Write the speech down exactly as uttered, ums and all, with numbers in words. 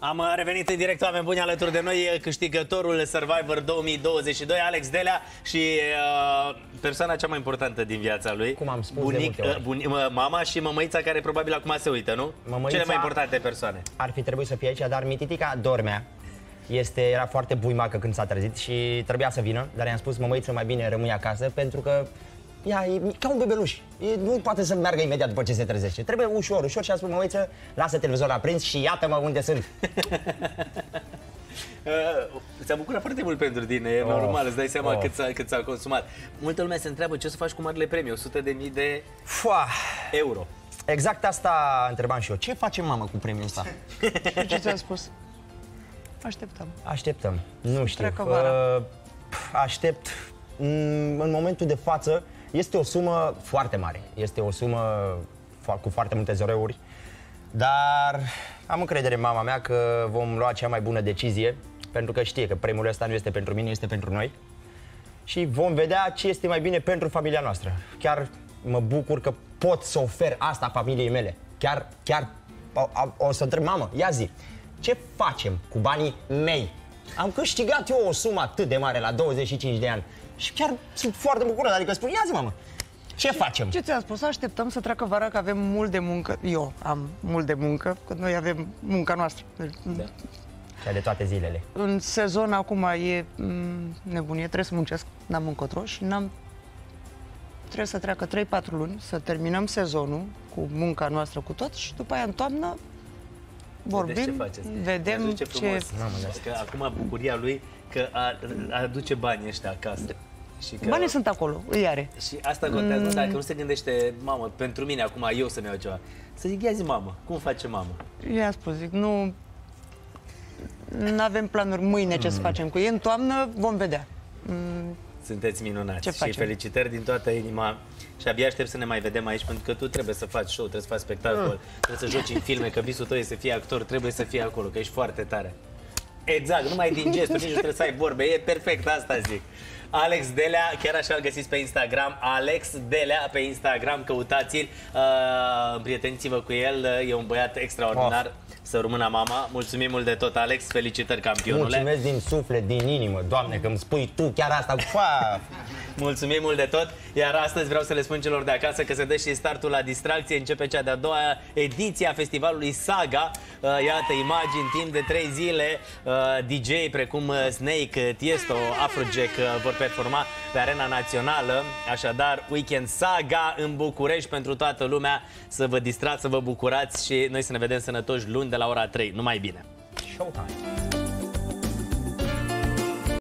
Am revenit în direct, oameni buni, alături de noi câștigătorul Survivor două mii douăzeci și doi, Alex Delea, și uh, persoana cea mai importantă din viața lui. Cum am spus bunic, de multe ori. Bunic, mama și mămăița, care probabil acum se uită, nu? Mămăița Cele mai importante persoane. Ar fi trebuit să fie aici, dar Mititica dormea. Este, era foarte buimacă când s-a trezit și trebuia să vină, dar i-am spus, mămăiță, mai bine rămâi acasă, pentru că ea e ca un bebeluș. E, nu poate să meargă imediat după ce se trezește. Trebuie ușor, ușor, și a spus, mămăiță, lasă televizorul aprins și iată-mă unde sunt. Uh, s-a bucurat foarte mult pentru tine, e normal, îți dai seama oh. cât s-a, cât s-a consumat. Multă lume se întreabă ce o să faci cu marile premii, o sută de mii de Fua. euro. Exact asta întrebam și eu. Ce facem, mamă, cu premiul ăsta? Ce ți-am spus? Așteptăm. Așteptăm. Nu știu. Treacă vara. Uh, aștept. În momentul de față este o sumă foarte mare. Este o sumă cu foarte multe zerouri. Dar am încredere în mama mea că vom lua cea mai bună decizie, pentru că știe că premiul ăsta nu este pentru mine, este pentru noi. Și vom vedea ce este mai bine pentru familia noastră. Chiar mă bucur că pot să ofer asta familiei mele. Chiar, chiar o, o să întreb, mamă, ia zi, ce facem cu banii mei? Am câștigat eu o sumă atât de mare la douăzeci și cinci de ani și chiar sunt foarte bucuros, adică spun, ia zi, mamă, ce facem? Ce ți-am spus? Așteptăm să treacă vara, că avem mult de muncă. Eu am mult de muncă, că noi avem munca noastră. Da. Cea de toate zilele. În sezon acum e mm, nebunie, trebuie să muncesc, n-am încotro și n-am... Trebuie să treacă trei patru luni, să terminăm sezonul cu munca noastră cu tot și după aia în toamnă vorbim, ce faceți. vedem ce... ce... Mamă, că acum bucuria lui că a, aduce banii ăștia acasă. Și că... Banii sunt acolo, îi are. Și asta contează, mm. dacă nu se gândește, mamă, pentru mine acum eu să-mi iau ceva. Să zic, ia zi, mamă, cum face mamă? I-am spus, zic, nu... Nu avem planuri mâine ce să facem cu ei, în toamnă vom vedea. Mm. Sunteți minunați Ce și facem? felicitări din toată inima. Și abia aștept să ne mai vedem aici, pentru că tu trebuie să faci show, trebuie să faci spectacol, mm. trebuie să joci în filme, că visul tău e să fii actor, trebuie să fii acolo, că ești foarte tare. Exact, numai din gesturi, nici nu trebuie să ai vorbe, e perfect, asta zic. Alex Delea, chiar așa îl găsiți pe Instagram, Alex Delea pe Instagram, căutați-l, uh, împrieteniți-vă cu el, e un băiat extraordinar. Oh. Să rămână mama. Mulțumim mult de tot, Alex, felicitări, campionule. Mulțumesc din suflet, din inimă, Doamne, că îmi spui tu chiar asta. Fa! Mulțumim mult de tot, iar astăzi vreau să le spun celor de acasă că se dă și startul la distracție. Începe cea de-a doua ediție a festivalului Saga. Iată imagini, timp de trei zile, D J precum Snake, Tiesto, Afrojack vor performa pe arena națională. Așadar, Weekend Saga în București pentru toată lumea. Să vă distrați, să vă bucurați și noi să ne vedem sănătoși luni de la ora trei. Numai bine! Showtime!